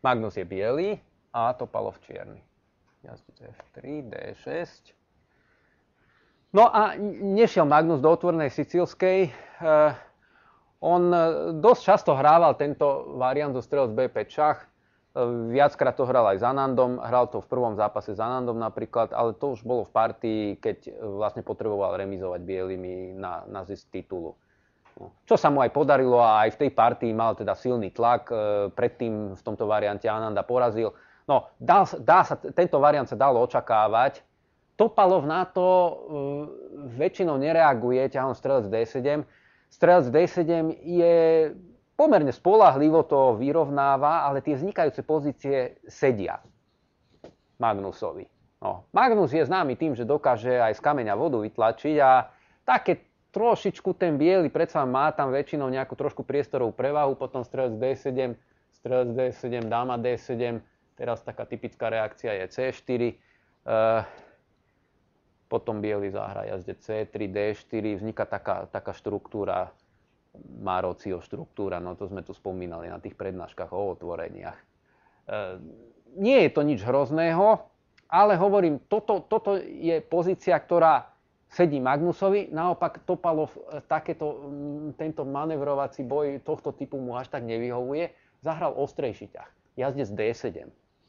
Magnus je biely a Topalov čierny. Jazdec F3, D6. No a nešiel Magnus do otvorenej sicílskej. On dosť často hrával tento variant zo strelec B5 šach. Viackrát to hral aj s Anandom. Hral to v prvom zápase s Anandom napríklad, ale to už bolo v partii, keď vlastne potreboval remizovať bielými na zisk titulu. Čo sa mu aj podarilo a aj v tej partii mal teda silný tlak. Predtým v tomto variante Ananda porazil. No, tento variant sa dalo očakávať. Topalov na to väčšinou nereaguje ťahom strelec D7. Strelec D7 je pomerne spoľahlivo to vyrovnáva, ale tie vznikajúce pozície sedia Magnusovi. No, Magnus je známy tým, že dokáže aj z kameňa vodu vytlačiť a také trošičku ten biely predsa má tam väčšinou nejakú trošku priestorovú prevahu, potom strelec D7, dáma D7, teraz taká typická reakcia je C4, potom biely zahra jazdec C3, D4, vzniká taká štruktúra, Marocio štruktúra, no to sme tu spomínali na tých prednáškach o otvoreniach. Nie je to nič hrozného, ale hovorím, toto je pozícia, ktorá sedí Magnusovi, naopak Topalov tento manevrovací boj tohto typu mu až tak nevyhovuje, zahral ostrejší ťah, jazdec D7.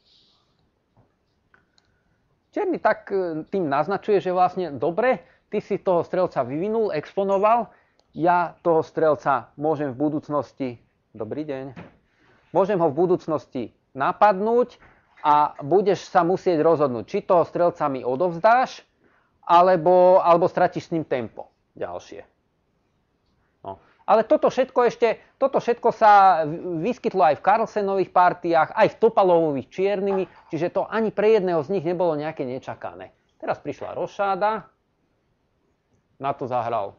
Čierny tak tým naznačuje, že vlastne dobre, ty si toho strelca vyvinul, exponoval, ja toho strelca môžem v budúcnosti, dobrý deň, môžem ho v budúcnosti napadnúť a budeš sa musieť rozhodnúť, či toho strelca mi odovzdáš, alebo stratíš s ním tempo ďalšie. No. Ale toto všetko sa vyskytlo aj v Carlsenových partiách, aj v Topalovových čiernymi, čiže to ani pre jedného z nich nebolo nejaké nečakané. Teraz prišla rošáda, na to zahral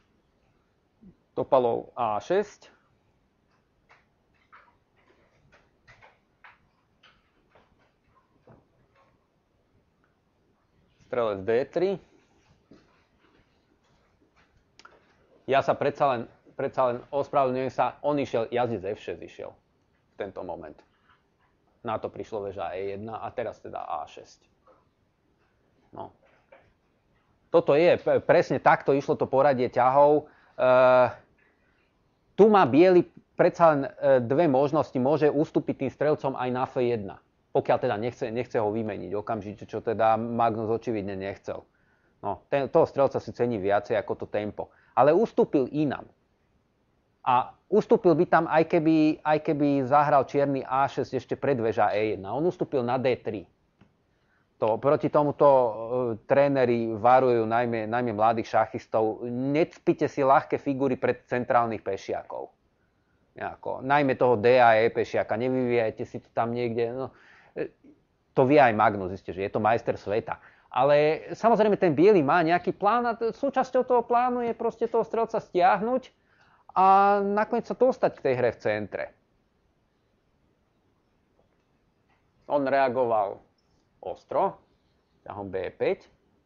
Topalov A6. Strelec D3. Ja sa predsa len ospravedlňujem sa, on išiel, jazdec F6 išiel v tento moment. Na to prišlo väža E1 a teraz teda A6. No. Toto je, presne takto išlo to poradie ťahov. Tu má biely predsa len dve možnosti. Môže ustúpiť tým strelcom aj na F1. Pokiaľ teda nechce ho vymeniť okamžite, čo teda Magnus očividne nechcel. No, toho strelca si cení viacej ako to tempo. Ale ustúpil inam. A ustúpil by tam, aj keby zahral čierny A6 ešte pred väža E1. On ustúpil na D3. Proti tomuto tréneri varujú najmä mladých šachistov. Necpite si ľahké figúry pred centrálnych pešiakov. Najmä toho D a E pešiaka. Nevyvíjajte si to tam niekde. No, to vie aj Magnus, isté, že je to majster sveta. Ale samozrejme ten biely má nejaký plán a súčasťou toho plánu je proste toho strelca stiahnuť a nakoniec sa dostať k tej hre v centre. On reagoval ostro, ťahom B5.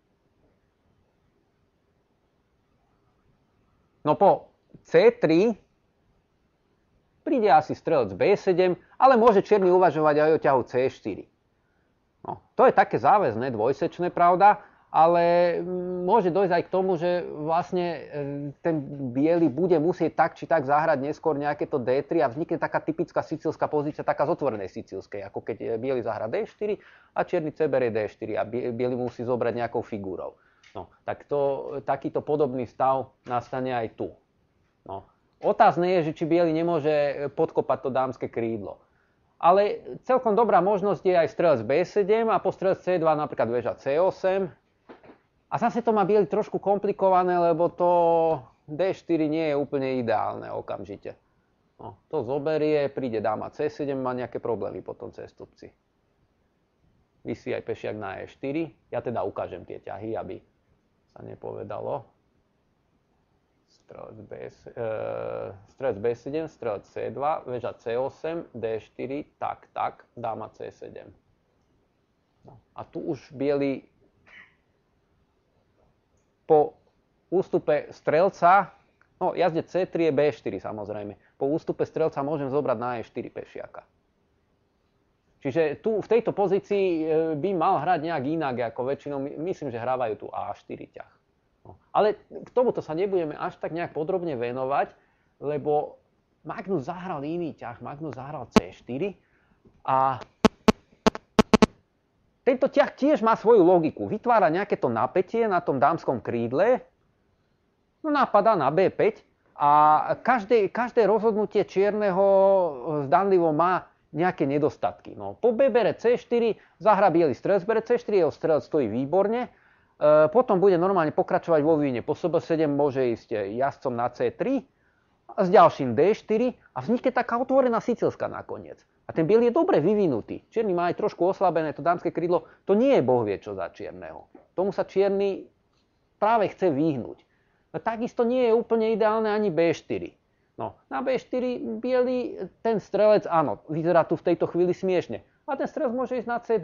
No po C3 príde asi strelec B7, ale môže čierny uvažovať aj o ťahu C4. No, to je také záväzné, dvojsečné, pravda, ale môže dojsť aj k tomu, že vlastne ten biely bude musieť tak či tak zahrať neskôr nejaké to D3 a vznikne taká typická sicílska pozícia, taká z otvorenej sicílskej, ako keď biely zahra D4 a čierny C berie D4 a biely musí zobrať nejakou figúrou. No, tak takýto podobný stav nastane aj tu. No. Otázne je, že či biely nemôže podkopať to dámske krídlo. Ale celkom dobrá možnosť je aj strelec B7 a po strelec C2 napríklad väža C8. A zase to má biely trošku komplikované, lebo to D4 nie je úplne ideálne okamžite. No, to zoberie, príde dáma C7, má nejaké problémy potom cestupci. Visí aj pešiak na E4. Ja teda ukážem tie ťahy, aby sa nepovedalo. Strelec B7, strelec C2, väža C8, D4, tak, dáma C7. No, a tu už biely po ústupe strelca, no jazdec C3 je B4 samozrejme, po ústupe strelca môžem zobrať na E4 pešiaka. Čiže tu v tejto pozícii by mal hrať nejak inak, ako väčšinou, myslím, že hrávajú tu A4 ťah. No. Ale k tomuto sa nebudeme až tak nejak podrobne venovať, lebo Magnus zahral iný ťah, Magnus zahral C4 a tento ťah tiež má svoju logiku. Vytvára nejaké to napätie na tom dámskom krídle, no napadá na B5 a každé rozhodnutie čierneho zdanlivo má nejaké nedostatky. No, po B bere C4, zahra biely strelec, bere C4, jeho strelec stojí výborne. Potom bude normálne pokračovať vo vývine. Po SB7 môže ísť jazdcom na C3 a s ďalším D4 a vznikne taká otvorená sicilská nakoniec. A ten biely je dobre vyvinutý. Čierny má aj trošku oslabené to dámske krídlo. To nie je bohvie čo za čierneho. Tomu sa čierny práve chce vyhnúť. No, takisto nie je úplne ideálne ani B4. No, na B4 biely, ten strelec, áno, vyzerá tu v tejto chvíli smiešne. A ten strelec môže ísť na C2.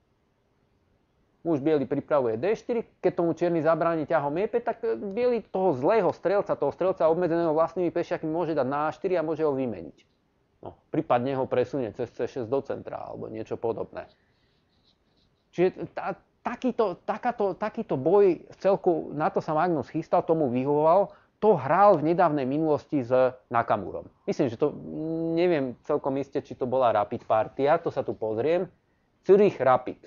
Už biely pripravuje D4, keď tomu čierny zabráni ťahom E5, tak biely toho zlého strelca, toho strelca obmedzeného vlastnými pešiakmi môže dať na A4 a môže ho vymeniť. No, prípadne ho presunie cez C6 do centra alebo niečo podobné. Čiže takýto boj v celku, na to sa Magnus chystal, tomu vyhovoval. To hral v nedávnej minulosti s Nakamurom. Myslím, že to, neviem celkom iste, či to bola Rapid partia, to sa tu pozriem. Zürich Rapid.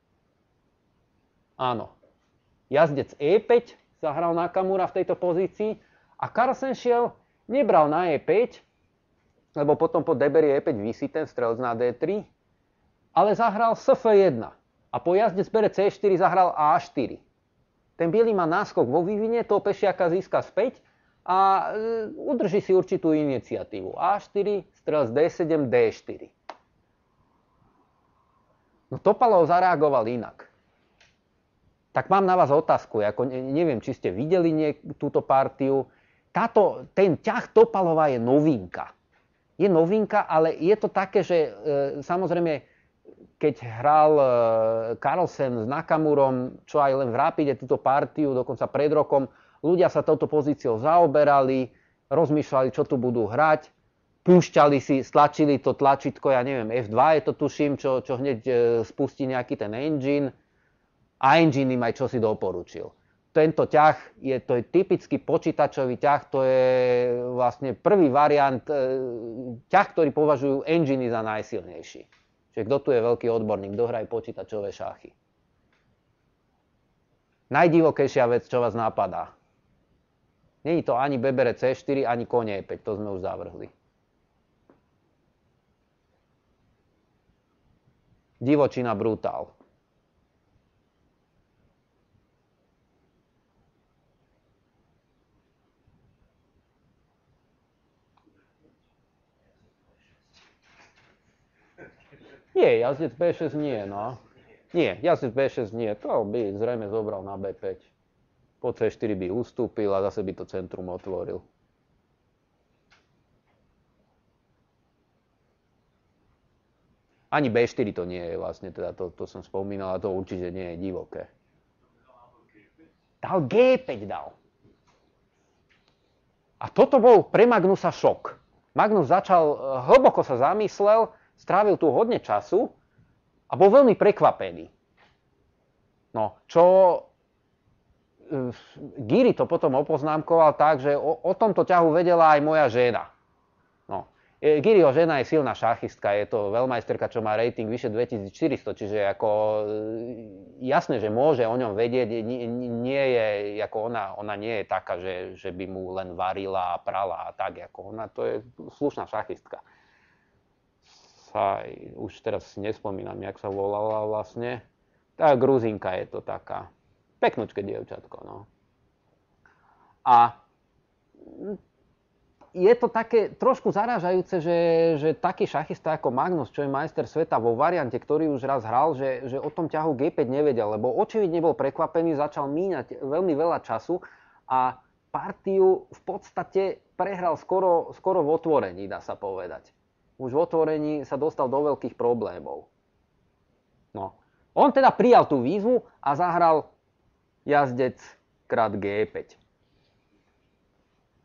Áno. Jazdec E5 zahral Nakamura v tejto pozícii a Carlsen nebral na E5, lebo potom po deberi E5 visí ten strelec na D3, ale zahral Sf1 a po jazdec bere C4 zahral A4. Ten biely má náskok vo vývine, toho pešiaka získa späť a udrží si určitú iniciatívu. A4, strelec D7, D4. No Topalov zareagoval inak. Tak mám na vás otázku, ako neviem, či ste videli túto partiu. Ten ťah Topalova je novinka. Je novinka, ale je to také, že samozrejme keď hral Carlsen s Nakamurom, čo aj len v Rapide túto partiu, dokonca pred rokom, ľudia sa touto pozíciou zaoberali, rozmýšľali, čo tu budú hrať, púšťali si, stlačili to tlačítko, ja neviem, F2 je to tuším, čo hneď spustí nejaký ten engine a engine im aj čo si doporučil. Tento ťah to je typický počítačový ťah, to je vlastne prvý variant, ťah, ktorý považujú enginy za najsilnejší. Čiže kto tu je veľký odborník, kto hraje počítačové šachy? Najdivokejšia vec, čo vás napadá. Není to ani bebere C4, ani kone E5, to sme už zavrhli. Divočina brutál. Nie, jazdec B6 nie, no. Nie, jazdec B6 nie, to by zrejme zobral na B5. Po C4 by ustúpil a zase by to centrum otvoril. Ani B4 to nie je vlastne, teda to som spomínal, a to určite nie je divoké. Dal G5 dal. A toto bol pre Magnusa šok. Magnus hlboko sa zamyslel, strávil tu hodne času a bol veľmi prekvapený. No, Giri to potom opoznámkoval tak, že o tomto ťahu vedela aj moja žena. No, Giriho žena je silná šachistka, je to veľmajsterka, čo má rating vyše 2400, čiže ako jasné, že môže o ňom vedieť, nie je, ako ona nie je taká, že by mu len varila a prala a tak, ako ona, to je slušná šachistka. Už teraz si nespomínam, jak sa volala vlastne. Tá Gruzinka je to taká. Peknučké dievčatko, no. A je to také trošku zarážajúce, že taký šachista ako Magnus, čo je majster sveta vo variante, ktorý už raz hral, že o tom ťahu G5 nevedel, lebo očividne bol prekvapený, začal míňať veľmi veľa času a partiu v podstate prehral skoro v otvorení, dá sa povedať. Už v otvorení sa dostal do veľkých problémov. No. On teda prijal tú výzvu a zahral jazdec krát G5.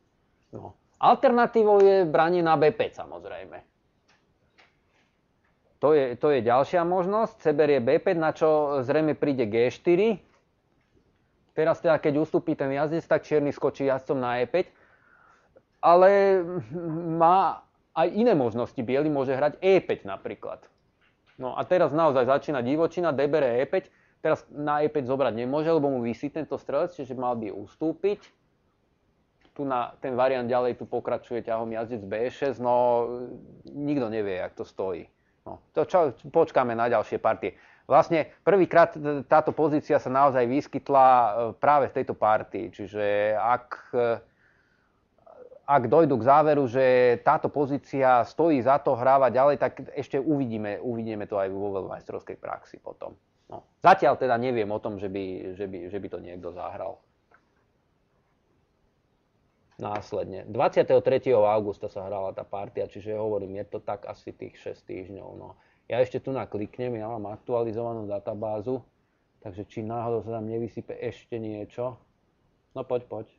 No. Alternatívou je branie na B5 samozrejme. To je ďalšia možnosť. C berie B5, na čo zrejme príde G4. Teraz teda, keď ustúpi ten jazdec, tak čierny skočí jazdcom na E5. Ale má aj iné možnosti. Biely môže hrať E5 napríklad. No a teraz naozaj začína divočina, D berie E5. Teraz na E5 zobrať nemôže, lebo mu visí tento strelec, čiže mal by ustúpiť. Tu na ten variant ďalej tu pokračuje ťahom jazdec B6, no nikto nevie, jak to stojí. No, počkáme na ďalšie partie. Vlastne prvýkrát táto pozícia sa naozaj vyskytla práve v tejto partii, čiže ak dojdu k záveru, že táto pozícia stojí za to hrávať ďalej, tak ešte uvidíme to aj vo veľmajstrovskej praxi potom. No. Zatiaľ teda neviem o tom, že by to niekto zahral. Následne. 23. augusta sa hrala tá partia, čiže hovorím, je to tak asi tých 6 týždňov. No. Ja ešte tu nakliknem, ja mám aktualizovanú databázu, takže či náhodou sa tam nevysype ešte niečo. No poď.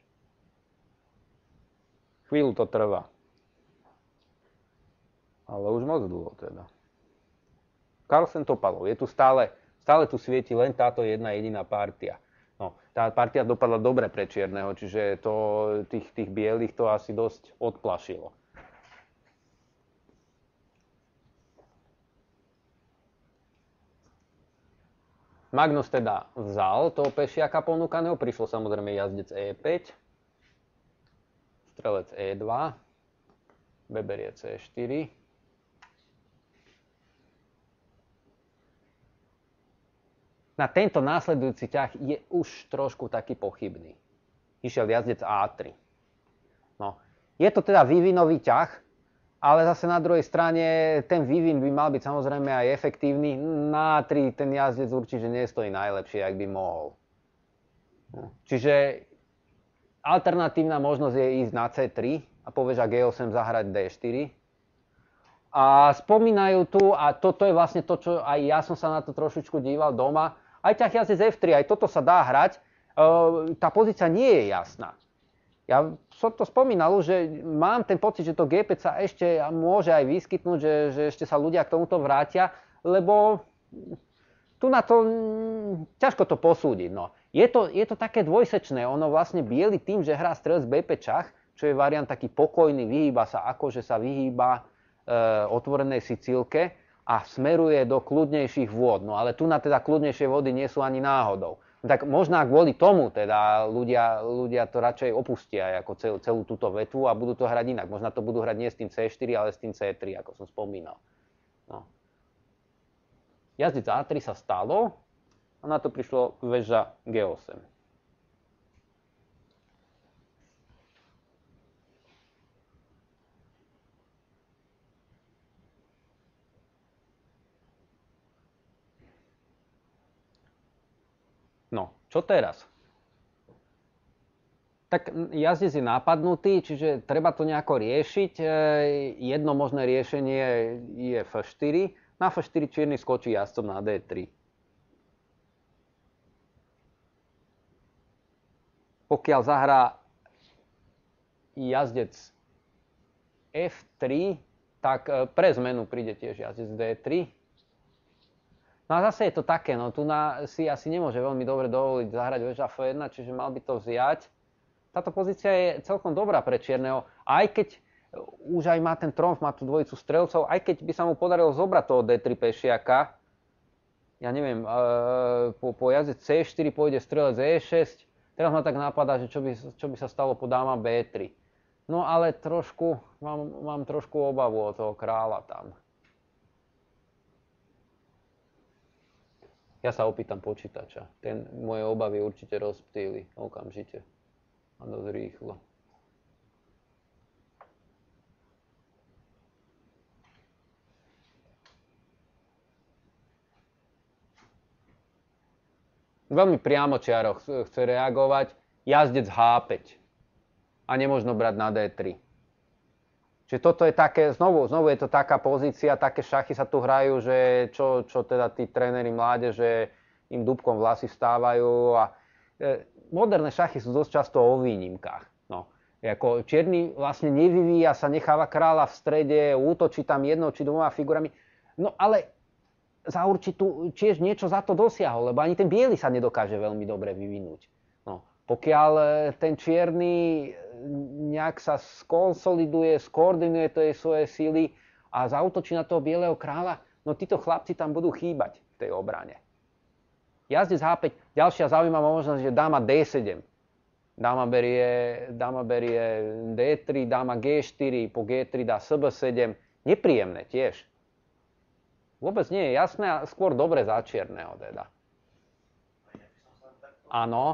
Chvíľu to trvá. Ale už moc dlho teda. Carlsen Topalov, je tu stále tu svieti len táto jedna jediná partia. No, tá partia dopadla dobre pre čierneho, čiže tých bielých to asi dosť odplašilo. Magnus teda vzal toho pešiaka ponúkaného, prišlo samozrejme jazdec E5, strelec E2, B berie C4. Na tento následujúci ťah je už trošku taký pochybný. Išiel jazdec A3. No. Je to teda vývinový ťah, ale zase na druhej strane ten vývin by mal byť samozrejme aj efektívny. Na A3 ten jazdec určite nestojí najlepšie, ak by mohol. No. Čiže alternatívna možnosť je ísť na C3 a povieš a G8 zahrať D4. A spomínajú tu, a toto je vlastne to, čo aj ja som sa na to trošičku díval doma, aj ťah jazdec F3, aj toto sa dá hrať, tá pozícia nie je jasná. Ja som to spomínal, že mám ten pocit, že to G5 sa ešte môže aj vyskytnúť, že ešte sa ľudia k tomuto vrátia, lebo tu na to ťažko to posúdiť. No. Je to také dvojsečné, ono vlastne biely tým, že hrá strelec B5 šach, čo je variant taký pokojný, vyhýba sa akože sa vyhýba otvorenej Sicílke, a smeruje do kľudnejších vôd. No ale tu na teda kľudnejšie vody nie sú ani náhodou. No, tak možno kvôli tomu teda ľudia to radšej opustia ako celú túto vetvu a budú to hrať inak. Možno to budú hrať nie s tým C4, ale s tým C3, ako som spomínal. No. Jazdec A3 sa stalo a na to prišlo väža G8. No, čo teraz? Tak jazdec je napadnutý, čiže treba to nejako riešiť. Jedno možné riešenie je F4. Na F4 čierny skočí jazdcom na D3. Pokiaľ zahrá jazdec F3, tak pre zmenu príde tiež jazdec D3. No a zase je to také, no tu si asi nemôže veľmi dobre dovoliť zahrať väža F1, čiže mal by to vziať. Táto pozícia je celkom dobrá pre čierneho, aj keď už aj má ten tromf, má tú dvojicu strelcov, aj keď by sa mu podarilo zobrať toho D3 pešiaka, ja neviem, po jazdec C4 pôjde strelec E6, teraz ma tak napadá, že čo by sa stalo po dáma B3. No ale trošku, mám trošku obavu od toho kráľa tam. Ja sa opýtam počítača. Ten moje obavy určite rozptýli okamžite. A dosť rýchlo. Veľmi priamočiaro chce reagovať. Jazdec H5. A nemožno brať na D3. Čiže toto je také, znovu je to taká pozícia, také šachy sa tu hrajú, že čo teda tí tréneri mládeže im dúbkom vlasy vstávajú a moderné šachy sú dosť často o výnimkách. No, ako čierny vlastne nevyvíja sa, necháva kráľa v strede, útočí tam jednou či dvoma figurami. No ale za určitú tiež niečo za to dosiahol, lebo ani ten biely sa nedokáže veľmi dobre vyvinúť. No, pokiaľ ten čierny nejak sa skonsoliduje, skoordinuje tie svoje síly a zaútočí na toho bieleho kráľa, no títo chlapci tam budú chýbať v tej obrane. Jazdec H5, ďalšia zaujímavá možnosť, že dáma D7. Dáma berie D3, dáma G4, po G3 dá SB7. Nepríjemné tiež. Vôbec nie je jasné a skôr dobre za čierneho teda. Áno.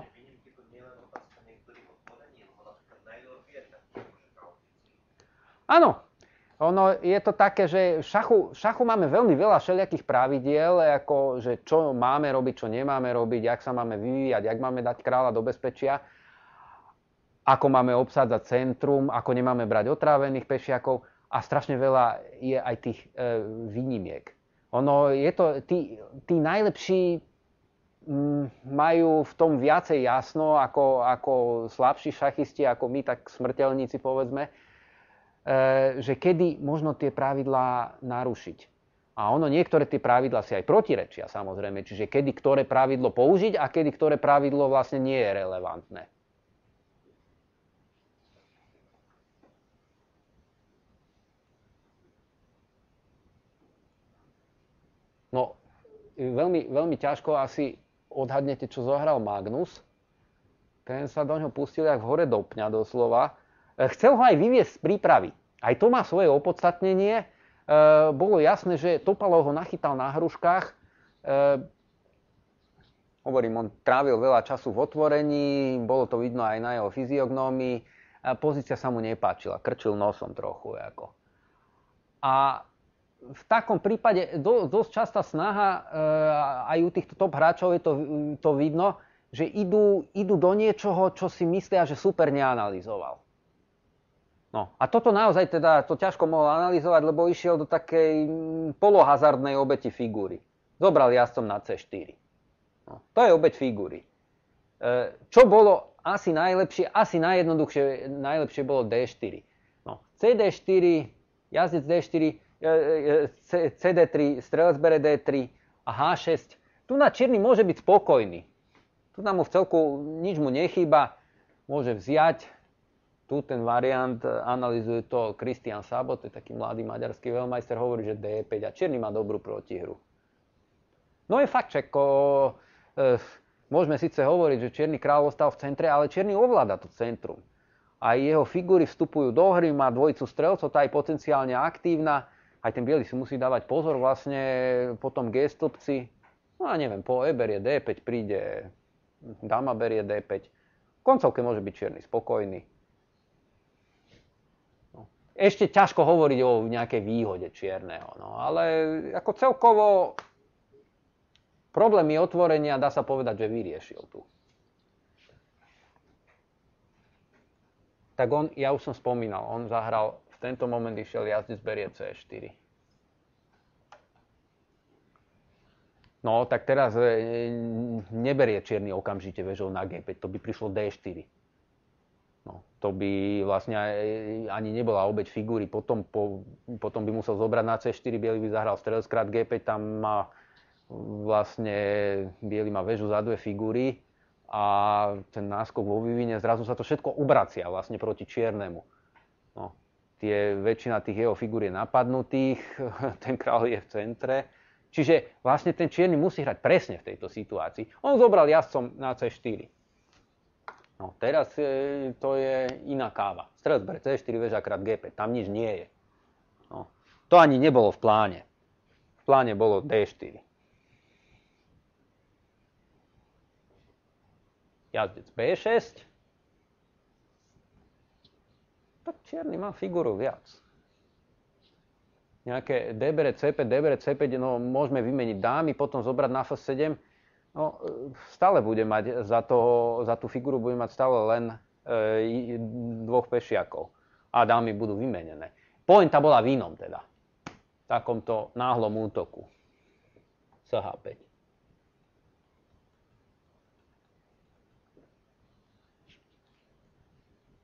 Áno. Ono je to také, že v šachu máme veľmi veľa všelijakých pravidiel, ako že čo máme robiť, čo nemáme robiť, jak sa máme vyvíjať, jak máme dať kráľa do bezpečia, ako máme obsádzať centrum, ako nemáme brať otrávených pešiakov a strašne veľa je aj tých výnimiek. Ono je to, tí najlepší majú v tom viacej jasno ako slabší šachisti, ako my, tak smrteľníci povedzme, že kedy možno tie pravidlá narušiť. A ono niektoré tie pravidlá si aj protirečia samozrejme, čiže kedy ktoré pravidlo použiť a kedy ktoré pravidlo vlastne nie je relevantné. No, veľmi, veľmi ťažko asi odhadnete, čo zohral Magnus. Ten sa do ňoho pustil jak hore do pňa doslova. Chcel ho aj vyviesť z prípravy. Aj to má svoje opodstatnenie. Bolo jasné, že Topalov ho nachytal na hruškách. Hovorím, on trávil veľa času v otvorení, bolo to vidno aj na jeho fyziognómii. Pozícia sa mu nepáčila, krčil nosom trochu. A v takom prípade dosť častá snaha, aj u týchto top hráčov je to vidno, že idú do niečoho, čo si myslia, že super neanalyzoval. No a toto naozaj teda to ťažko mohol analyzovať, lebo išiel do takej polohazardnej obeti figúry. Zobral jazdcom na C4. No, to je obeť figúry. Čo bolo asi najlepšie, asi najlepšie bolo D4. No, CD4, jazdec D4, CD3, strelec bere D3 a H6. Tu na čierny môže byť spokojný. Tu nám v celku nič mu nechýba. Môže vziať. Tu ten variant, analyzuje to Christian Sabot, to je taký mladý maďarský veľmajster, hovorí, že D5 a čierny má dobrú protihru. No je fakt, že môžeme síce hovoriť, že čierny kráľ ostal v centre, ale čierny ovláda to centrum. Aj jeho figúry vstupujú do hry, má dvojicu strelcov, tá je potenciálne aktívna. Aj ten biely si musí dávať pozor vlastne po tom G-stĺpci. No a neviem, po E berie D5 príde, dáma berie D5. V koncovke môže byť čierny spokojný. No. Ešte ťažko hovoriť o nejakej výhode čierneho, no, ale ako celkovo problémy otvorenia dá sa povedať, že vyriešil tu. Tak ja už som spomínal, on zahral, v tento moment išiel jazdec berie C4. No, tak teraz neberie čierny okamžite vežou na G5, to by prišlo D4. No, to by vlastne ani nebola obeť figúry, potom by musel zobrať na C4, biely by zahral strelec krát G5, tam má vlastne, biely má väžu za dve figúry a ten náskok vo vývine, zrazu sa to všetko obracia vlastne proti čiernemu. No, väčšina tých jeho figúr je napadnutých, ten kráľ je v centre. Čiže vlastne ten čierny musí hrať presne v tejto situácii. On zobral jazdcom na C4. No, teraz to je iná káva. Strelec bere C4, väža krát G5, tam nič nie je. No, to ani nebolo v pláne. V pláne bolo D4. Jazdec B6. Tak čierny má figúru viac. Nejaké D bere C5, no môžeme vymeniť dámy, potom zobrať na F7. No, stále bude mať za tú figúru bude mať stále len dvoch pešiakov. A dámy budú vymenené. Pointa bola v inom teda. V takomto náhlom útoku. SH5.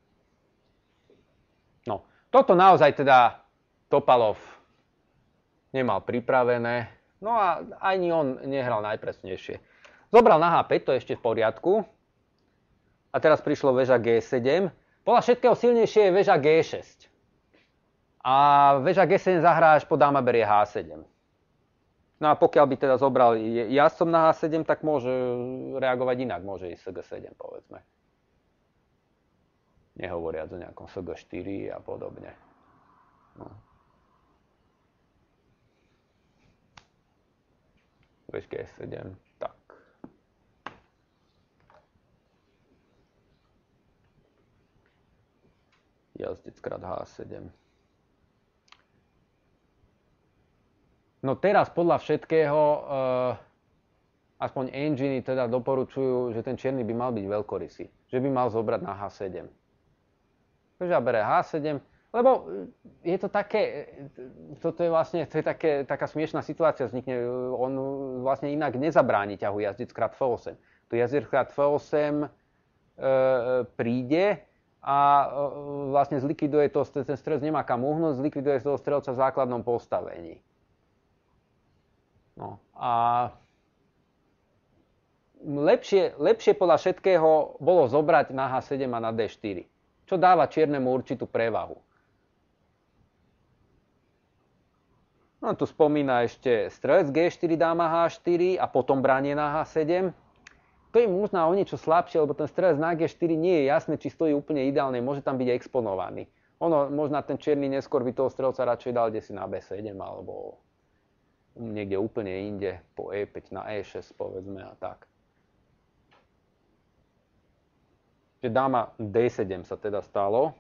No, toto naozaj teda Topalov nemal pripravené. No a ani on nehral najpresnejšie. Zobral na H5, to je ešte v poriadku. A teraz prišlo väža G7. Podľa všetkého silnejšie je väža G6. A väža G7 zahrá až po dáma berie H7. No a pokiaľ by teda zobral jazdcom na H7, tak môže reagovať inak. Môže ísť SG7, povedzme. Nehovoriac o nejakom SG4 a podobne. No. Väž G7, tak. Jazdec krát H7. No teraz podľa všetkého, aspoň enginy teda doporučujú, že ten čierny by mal byť veľkorysý. Že by mal zobrať na H7. Takže bere H7, lebo je to také, toto je vlastne, to je taká smiešná situácia vznikne. On vlastne inak nezabráni ťahu jazdec krát F8. Tu jazdec krát F8 príde a vlastne zlikviduje to, ten strelec nemá kam uhnúť, zlikviduje toho strelca v základnom postavení. No a lepšie podľa všetkého bolo zobrať na H7 a na D4, čo dáva čiernemu určitú prevahu. No tu spomína ešte strelec G4, dáma H4 a potom branie na H7. To je možno o niečo slabšie, lebo ten strelec na G4 nie je jasné, či stojí úplne ideálne, môže tam byť exponovaný. Možno ten čierny neskôr by toho strelca radšej dal desi na B7 alebo niekde úplne inde, po E5 na E6 povedzme a tak. Čiže dáma D7 sa teda stalo.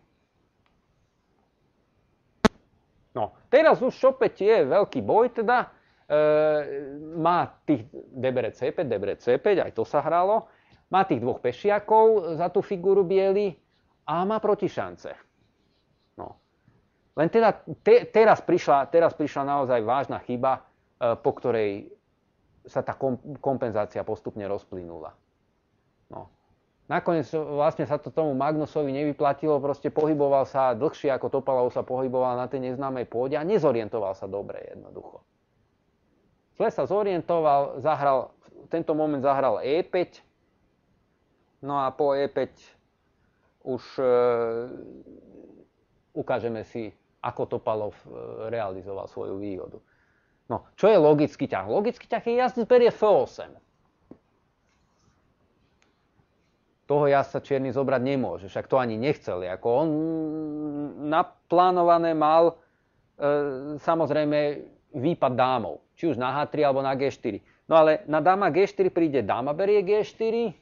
No, teraz už opäť je veľký boj teda. Má tých debere C5, debere C5, aj to sa hralo. Má tých dvoch pešiakov za tú figuru biely a má protišance. No. Len teda teraz prišla naozaj vážna chyba, po ktorej sa tá kompenzácia postupne rozplynula. No. Nakoniec vlastne sa to tomu Magnusovi nevyplatilo, proste pohyboval sa dlhšie ako Topalov sa pohyboval na tej neznámej pôde a nezorientoval sa dobre jednoducho. Zle sa zorientoval, v tento moment zahral E5, no a po E5 už ukážeme si, ako Topalov realizoval svoju výhodu. No, čo je logický ťah? Logický ťah je jazdec berie F8. Toho jazdca čierny zobrať nemôže, však to ani nechceli. Ako on naplánované mal samozrejme výpad dámov, či už na H3 alebo na G4. No ale na dáma G4 príde dáma berie G4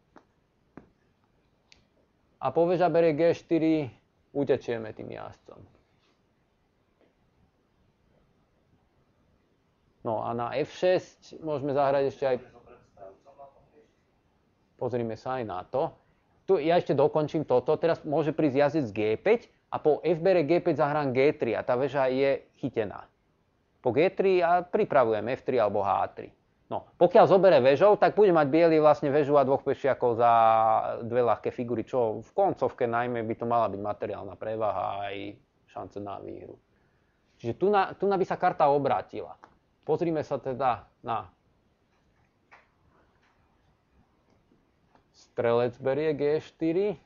a po väža berie G4 utečieme tým jazdcom. No a na F6 môžeme zahrať ešte aj... Pozrime sa aj na to. Tu ja ešte dokončím toto. Teraz môže prísť jazdec G5 a po F bere G5 zahrám G3 a tá väža je chytená. Po G3 a pripravujem F3 alebo H3. No, pokiaľ zobere väžou, tak bude mať biely vlastne väžu a dvoch pešiakov za dve ľahké figury, čo v koncovke najmä by to mala byť materiálna prevaha a aj šance na výhru. Čiže tu by sa karta obrátila. Pozrime sa teda na strelec berie G4.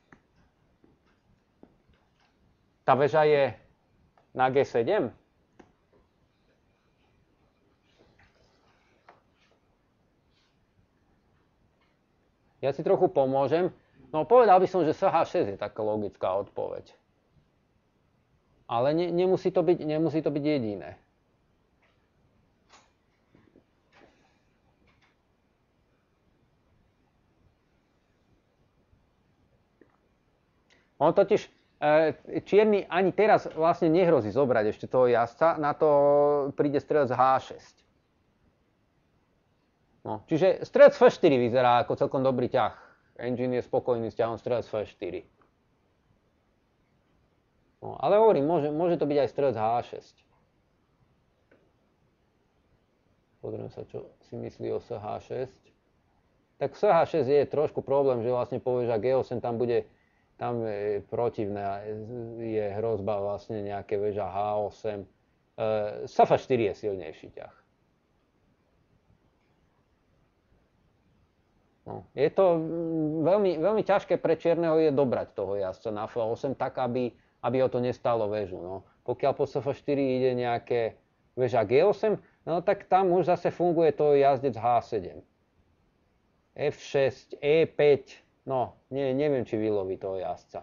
Tá väža je na G7. Ja si trochu pomôžem. No povedal by som, že SH6 je taká logická odpoveď. Ale nemusí to byť jediné. On totiž čierny ani teraz vlastne nehrozí zobrať ešte toho jazdca, na to príde strelec H6. No, čiže strelec F4 vyzerá ako celkom dobrý ťah. Engine je spokojný s ťahom strelec F4. No, ale hovorím, môže to byť aj strelec H6. Pozrieme sa, čo si myslí o SH6. Tak v SH6 je trošku problém, že vlastne povie, že G8 tam je protivné, je hrozba vlastne nejaké väža H8. Sf4 je silnejší ťah. No, je to veľmi, veľmi ťažké pre čierneho je dobrať toho jazdca na F8 tak, aby ho to nestálo väžu. No. Pokiaľ po Sf4 ide nejaké väža G8, no tak tam už zase funguje to jazdec H7. F6, E5, no neviem, či vyloví toho jazdca.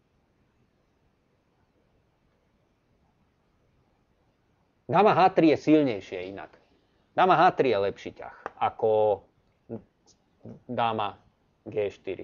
Dáma H3 je silnejšie inak. Dáma H3 je lepší ťah ako dáma G4.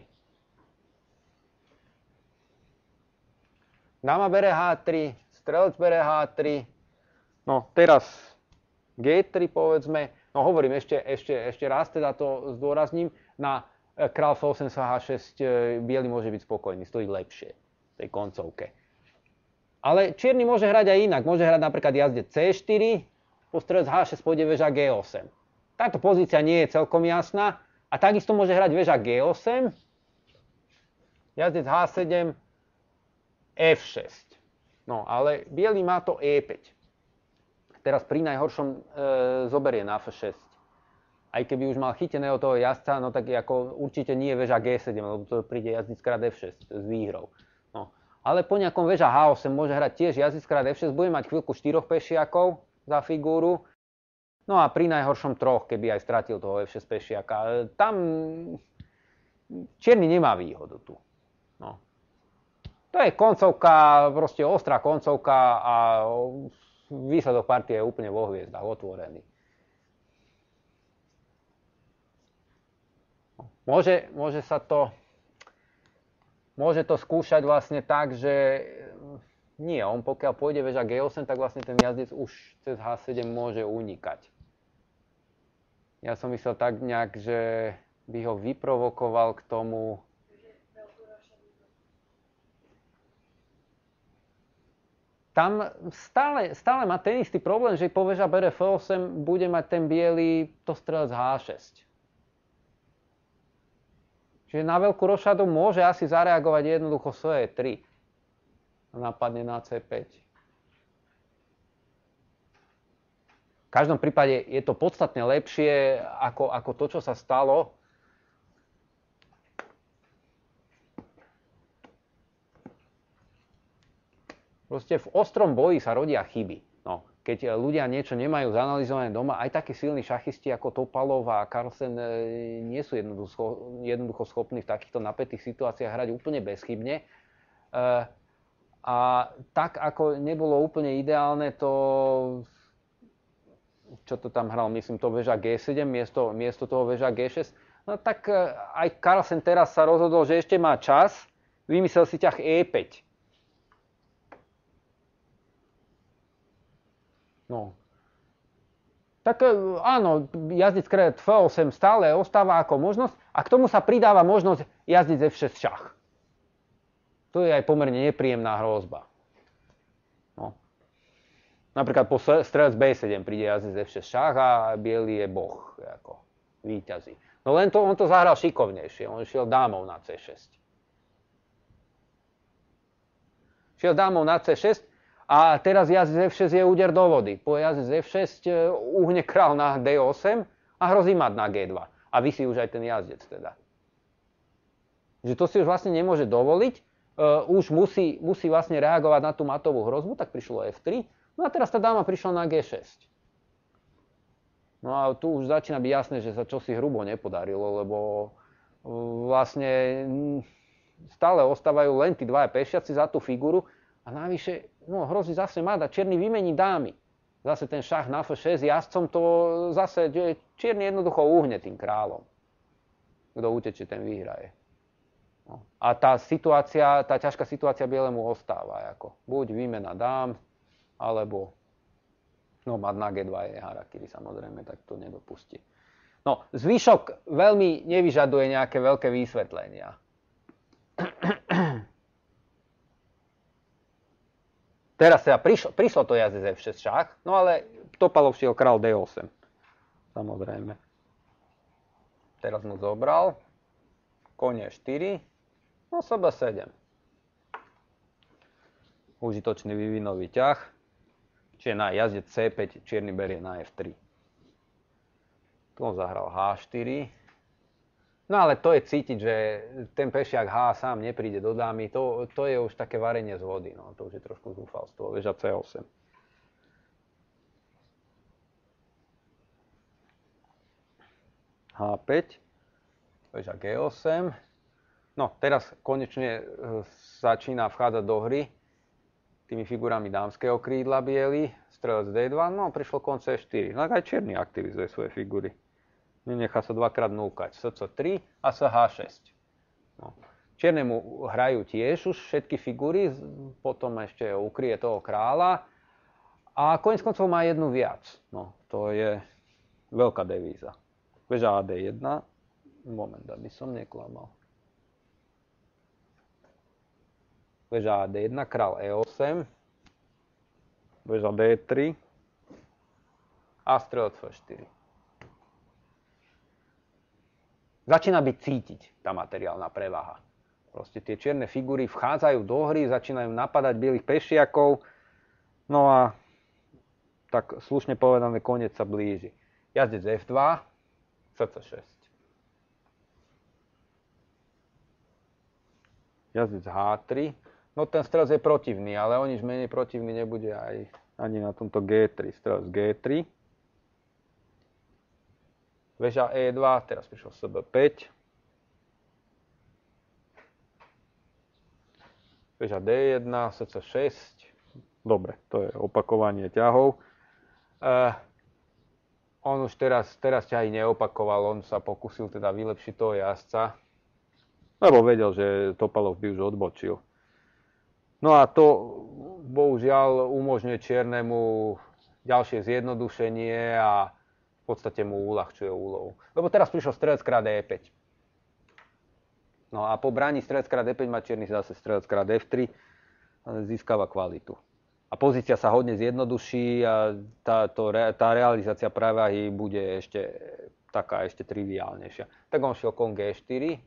Dáma bere H3, strelec bere H3. No teraz G3 povedzme. No hovorím ešte raz, teda to zdôrazním. Na král F8 sa H6 biely môže byť spokojný, stojí lepšie v tej koncovke. Ale čierny môže hrať aj inak. Môže hrať napríklad jazdec C4, po strelec H6 pôjde väža G8. Táto pozícia nie je celkom jasná. A takisto môže hrať väža G8, jazdec H7, F6. No ale biely má to E5. Teraz pri najhoršom zoberie na F6. Aj keby už mal chyteného toho jazdca, no tak ako určite nie väža G7, lebo to príde jazdec krát F6 s výhrou. No. Ale po nejakom väža H8 môže hrať tiež jazdec krát F6, bude mať chvíľku 4 pešiakov za figúru. No a pri najhoršom 3, keby aj stratil toho F6 pešiaka. Tam čierny nemá výhodu tu. No. To je koncovka, proste ostrá koncovka a výsledok partie je úplne vo hviezdach, otvorený. Môže to skúšať vlastne tak, že nie, on pokiaľ pôjde väža G8, tak vlastne ten jazdec už cez H7 môže unikať. Ja som myslel tak nejak, že by ho vyprovokoval k tomu. Tam stále má ten istý problém, že po väža bere F8 bude mať ten biely to strelec H6. Čiže na veľkú rošadu môže asi zareagovať jednoducho E3. Napadne na C5. V každom prípade je to podstatne lepšie ako to, čo sa stalo. Proste v ostrom boji sa rodia chyby. No, keď ľudia niečo nemajú zanalizované doma, aj takí silní šachisti ako Topalov a Carlsen nie sú jednoducho schopní v takýchto napätých situáciách hrať úplne bezchybne. A tak, ako nebolo úplne ideálne to, čo to tam hral, myslím, to väža G7 miesto toho väža G6, no tak aj Carlsen teraz sa rozhodol, že ešte má čas, vymyslel si ťah E5. No. Tak áno, jazdec krát F8 stále ostáva ako možnosť a k tomu sa pridáva možnosť jazdec F6 šach. To je aj pomerne nepríjemná hrozba. No. Napríklad po strelec B7 príde jazdec F6 šach a biely je boh, ako víťazí. No len on to zahral šikovnejšie, on šiel dámou na C6. Šiel dámou na C6 a teraz jazdec F6 je úder do vody. Po jazdec F6 uhne král na D8 a hrozí mat na G2. A visí už aj ten jazdec teda. Že to si už vlastne nemôže dovoliť. Už musí vlastne reagovať na tú matovú hrozbu, tak prišlo F3. No a teraz tá dáma prišla na G6. No a tu už začína byť jasné, že sa čosi hrubo nepodarilo, lebo vlastne stále ostávajú len tí dvaja pešiaci za tú figuru a navyše hrozí zase mat a čierny vymení dámy. Zase ten šach na F6 jazdcom to zase čierny jednoducho uhne tým kráľom. Kto utečie, ten vyhraje. No. A tá ťažká situácia bielemu ostáva. Buď výmena dám, alebo mat na G2 je harakiri, samozrejme, tak to nedopustí. No, zvyšok veľmi nevyžaduje nejaké veľké vysvetlenia. Teraz teda prišlo to jazdec F6 šach, no ale Topalov šiel král D8. Samozrejme. Teraz mu zobral. Koň E4. No SB7. Užitočný vývinový ťah. Čiže na jazdec C5 čierny berie na F3. Tu on zahral H4. No ale to je cítiť, že ten pešiak H sám nepríde do dámy. To je už také varenie z vody. No. To už je trošku zúfalstvo. Veža C8. H5. Veža G8. No, teraz konečne začína vchádzať do hry tými figurami dámskeho krídla biely, strelec D2, no prišlo konce E4, no aj čierny aktivizuje svoje figury. Nenechá sa dvakrát núkať, SC3 a SH6. No. Čiernemu hrajú tiež už všetky figury, potom ešte ukryje toho kráľa a koniec koncov má jednu viac. No, to je veľká devíza. Veža AD1, moment, aby som neklamal. Veža D1, král E8, veža D3 a strelec F4. Začína byť cítiť tá materiálna prevaha. Proste tie čierne figury vchádzajú do hry, začínajú napadať bielých pešiakov, no a tak slušne povedané, koniec sa blíži. Jazdec F2, CC6. Jazdec H3. No ten strelec je protivný, ale o nič menej protivný nebude aj ani na tomto G3. Strelec G3. Veža E2, teraz prišiel SB5. Veža D1, SC6. Dobre, to je opakovanie ťahov. On už teraz ťahy neopakoval, on sa pokúsil teda vylepšiť toho jazdca, lebo vedel, že Topalov by už odbočil. No a to bohužiaľ umožňuje čiernemu ďalšie zjednodušenie a v podstate mu uľahčuje úlohu. Lebo teraz prišiel strelec krát E5. No a po bráni strelec krát E5 má čierny zase strelec krát F3, získava kvalitu. A pozícia sa hodne zjednoduší a tá realizácia prevahy bude ešte triviálnejšia. Tak on šiel kon G4.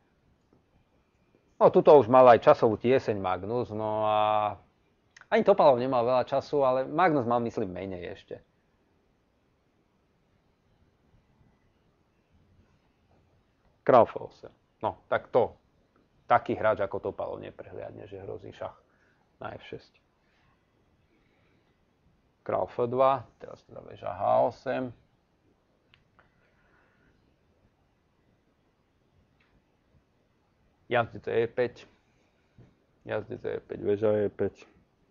No, tuto už mal aj časovú tieseň Magnus, no a ani Topalov nemal veľa času, ale Magnus mal, myslím, menej ešte. Král F8. No, tak taký hráč ako Topalov neprehliadne, že hrozí šach na F6. Král F2, teraz teda veža H8. Jazdec E5, jazdec E5, veža E5.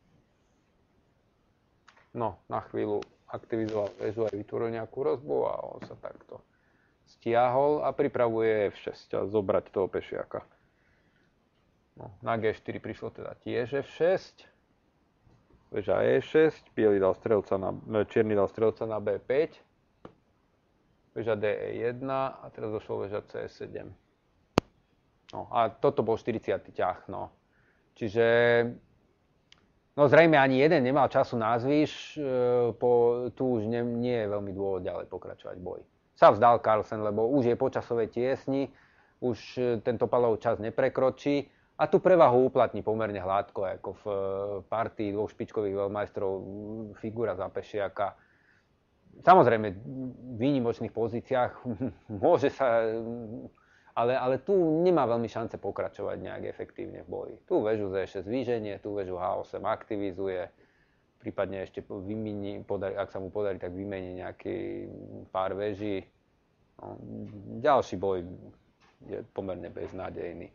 No, na chvíľu aktivizoval väžu aj vytvoril nejakú rozbu a on sa takto stiahol a pripravuje F6 a zobrať toho pešiaka. No, na G4 prišlo teda tiež F6, veža E6, čierny dal strelca na B5, veža DE1 a teraz došlo veža C7. No a toto bol 40. ťah, no. Čiže, no zrejme ani jeden nemal času na zvyš, tu už nie je veľmi dôvod ďalej pokračovať boj. Sa vzdal Carlsen, lebo už je po časovej tiesni, už tento Topalov čas neprekročí a tu prevahu uplatní pomerne hladko, ako v partii dvoch špičkových veľmajstrov figura za pešiaka. Samozrejme, v výnimočných pozíciách môže sa... Ale tu nemá veľmi šance pokračovať nejak efektívne v boji. Tu väžu Z6 zvýženie, tu väžu H8 aktivizuje, prípadne ešte ak sa mu podarí, tak vymení nejaký pár väží. No, ďalší boj je pomerne beznádejný.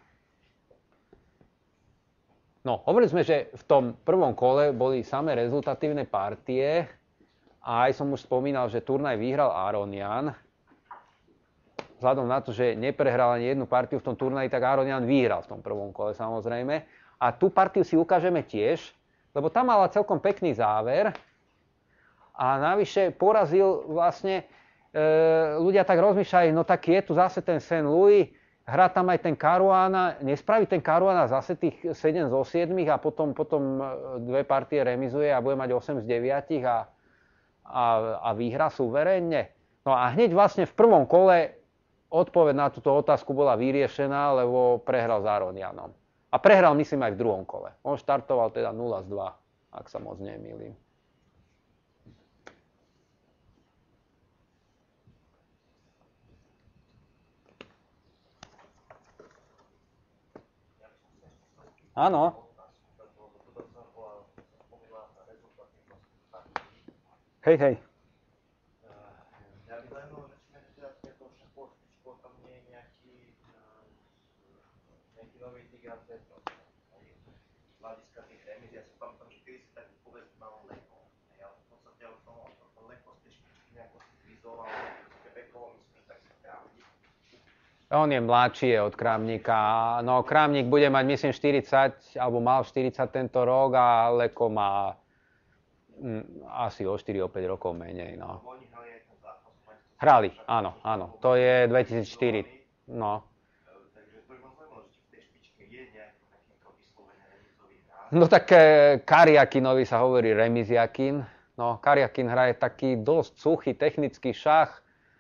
No, hovorili sme, že v tom prvom kole boli samé rezultatívne partie a aj som už spomínal, že turnaj vyhral Aronian. Vzhľadom na to, že neprehral ani jednu partiu v tom turnaji, tak Aronian vyhral v tom prvom kole samozrejme. A tú partiu si ukážeme tiež, lebo tam mala celkom pekný záver a navyše porazil vlastne, ľudia tak rozmýšľajú, no tak je tu zase ten Saint Louis, hrá tam aj ten Caruana, nespraví ten Caruana zase tých 7 zo 7 a potom dve partie remizuje a bude mať 8 z 9 a vyhrá suverénne. No a hneď vlastne v prvom kole odpoveď na túto otázku bola vyriešená, lebo prehral s Aronianom. A prehral, myslím, aj v druhom kole. On štartoval teda 0 z 2, ak sa moc nemýlim. Áno. Hej, hej. Ja by zaujímalo, že či medzi teda takou športkou tam nie je nejaký nový gigant z hľadiska tých remíz. Ja si pamätám, že kedy si tak povedzme mal Leko. Ja v podstate o tom Leko z tej špičky nejako zvizoval, Bekovo myslím, že tak si Krámnik. On je mladší je od Krámnika. No, Krámnik bude mať, myslím, 40, alebo mal 40 tento rok a Leko má asi o 4-5 rokov menej. No. Oni hrali aj ten zápas. Hrali, áno, áno. To je 2004. No. Takže to by ma zaujímalo, že či v tej špičke je nejaký takýto vyslovene remizový hráč. No tak Kariakinovi sa hovorí Remiziakin. No, Kariakin hraje taký dosť suchý technický šach.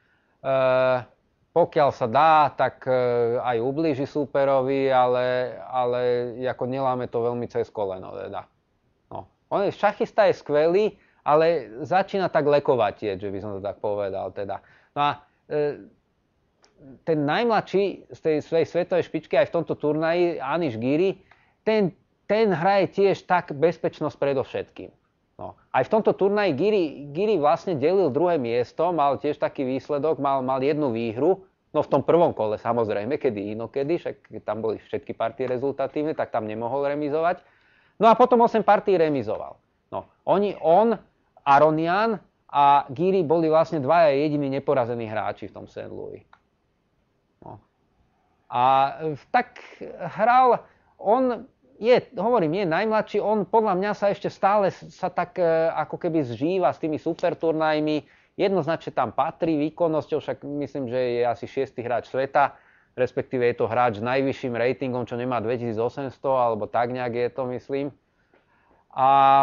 Pokiaľ sa dá, tak aj ublíži súperovi, ale ako neláme to veľmi cez koleno teda. No. On je šachista, je skvelý, ale začína tak lekovatieť, že by som to tak povedal teda. No a ten najmladší z tej svojej svetovej špičky aj v tomto turnaji, Anish Giri, ten hraje tiež tak bezpečnosť predovšetkým. No. Aj v tomto turnaji Giri vlastne delil druhé miesto, mal tiež taký výsledok, mal jednu výhru, no v tom prvom kole samozrejme, kedy inokedy, však tam boli všetky partie rezultatívne, tak tam nemohol remizovať. No a potom 8 partí remizoval. No, on, Aronian a Giri boli vlastne dvaja jediní neporazení hráči v tom St. Louis. No. A tak hral, hovorím, je najmladší, on podľa mňa sa ešte stále sa tak ako keby zžíva s tými superturnajmi, jednoznačne tam patrí výkonnosťou, však myslím, že je asi 6. hráč sveta, respektíve je to hráč s najvyšším ratingom, čo nemá 2800, alebo tak nejak je to, myslím. A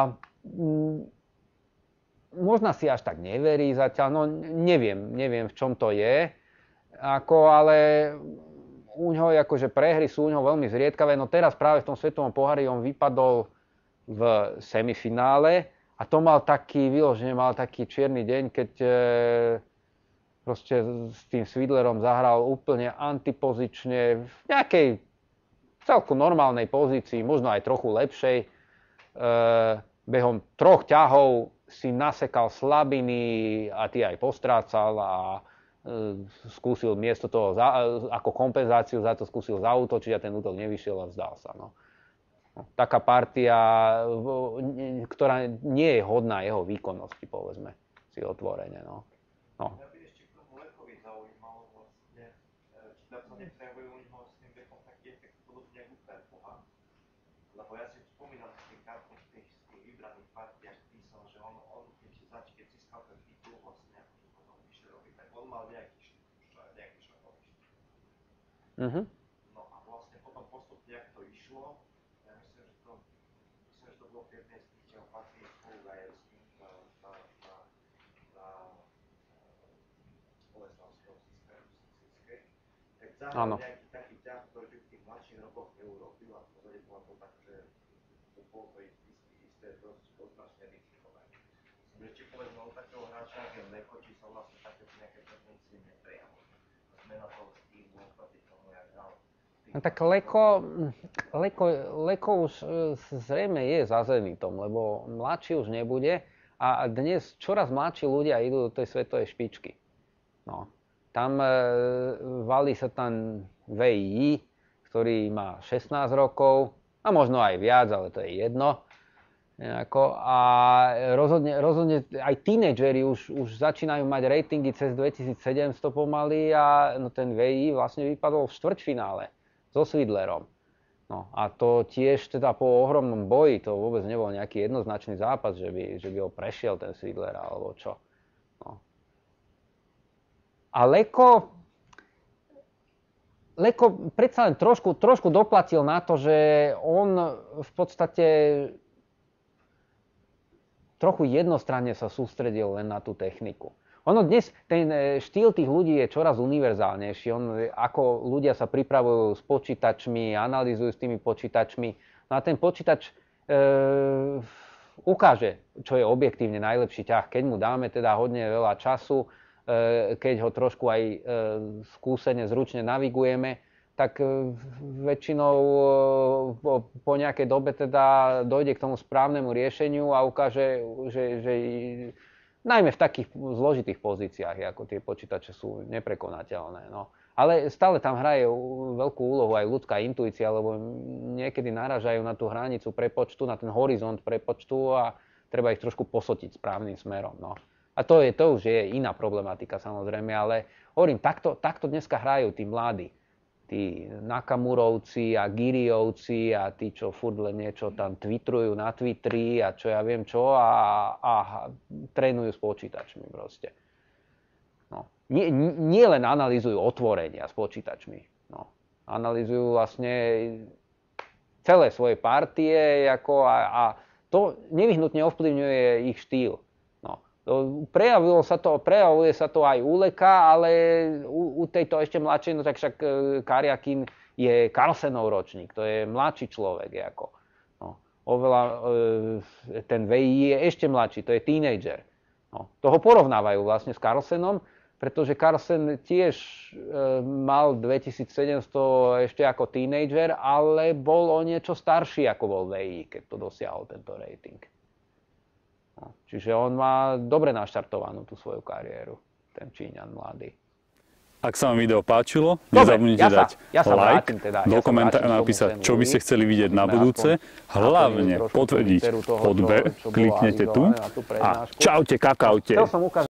možno si až tak neverí zatiaľ, no neviem v čom to je, ale úňho, akože prehry sú úňho veľmi zriedkavé, no teraz práve v tom svetovom pohári on vypadol v semifinále a to mal taký, vyložene mal taký čierny deň, keď proste s tým Svidlerom zahral úplne antipozične v nejakej celku normálnej pozícii, možno aj trochu lepšej. Behom 3 ťahov si nasekal slabiny a tie aj postrácal a skúsil miesto toho, ako kompenzáciu za to skúsil zaútočiť a ten útok nevyšiel a vzdal sa. No. Taká partia, ktorá nie je hodná jeho výkonnosti, povedzme si otvorene. No. Mňa by ešte k tomu Lekovi zaujímalo vlastne, či tam sa neprejavuje u neho s tým vekom taký efekt podobne ako Karpova. Lebo ja si spomínam, že ten Karpov v tých vybraných partiách písal, že on keď získal ten titul vlastne, ako to potom Fischerovi, tak on mal nejaký šachový štýl. No a vlastne potom postupne, jak to išlo, ja myslím, že to bolo v jednej z tých partí spolu Gajerským na Boleslavského Siskej, tak zahral nejaký taký ťah, ktorý by v tých mladších rokoch neurobil a v podstate bola to tak, že bolo to isté doznačne rizikovanie. Myslím, že či povedzme o takého hráča, ako je Leko, či sa vlastne takéto nejaké tendencie neprejavujú. Zmena toho štýlu, oproti tomu, jak hral. No tak Leko už zrejme je za Zenitom, lebo mladší už nebude a dnes čoraz mladší ľudia idú do tej svetovej špičky. No. Tam valí sa tam VI, ktorý má 16 rokov, a možno aj viac, ale to je jedno. A rozhodne aj tínedžeri už začínajú mať ratingy cez 2700 pomaly a no ten VI vlastne vypadol v štvrťfinále so Svidlerom. No a to tiež teda po ohromnom boji, to vôbec nebol nejaký jednoznačný zápas, že by ho prešiel ten Svidler alebo čo. No. A Leko predsa len trošku doplatil na to, že on v podstate trochu jednostranne sa sústredil len na tú techniku. Ono dnes, ten štýl tých ľudí je čoraz univerzálnejší. Ako ľudia sa pripravujú s počítačmi, analýzujú s tými počítačmi. No a ten počítač ukáže, čo je objektívne najlepší ťah. Keď mu dáme teda hodne veľa času, keď ho trošku aj skúsene, zručne navigujeme, tak väčšinou po nejakej dobe teda dojde k tomu správnemu riešeniu a ukáže, že najmä v takých zložitých pozíciách, ako tie počítače sú neprekonateľné. No. Ale stále tam hraje veľkú úlohu aj ľudská intuícia, lebo niekedy naražajú na tú hranicu prepočtu, na ten horizont prepočtu a treba ich trošku posotiť správnym smerom. No. A to už je iná problematika samozrejme, ale hovorím, takto dneska hrajú tí mladí. Tí Nakamurovci a Giriovci a tí, čo furt len niečo tam twitrujú na Twitteri a čo ja viem čo a trénujú s počítačmi proste. No. Nie len analýzujú otvorenia s počítačmi. No. Analýzujú vlastne celé svoje partie ako a to nevyhnutne ovplyvňuje ich štýl. Prejavuje sa to aj u Leka, ale u tejto ešte mladšej, no tak však Karjakin je Carlsenov ročník, to je mladší človek. Ten VI je ešte mladší, to je tínedžer. Toho porovnávajú vlastne s Carlsenom, pretože Carlsen tiež mal 2700 ešte ako tínedžer, ale bol o niečo starší ako bol VI, keď to dosiahol tento rating. Čiže on má dobre naštartovanú tú svoju kariéru, ten Číňan mladý. Ak sa vám video páčilo, nezabudnite dať like, do komentára napísať, čo by ste chceli vidieť na budúce, hlavne potvrdiť odber, kliknete tu a čaute, kakaute.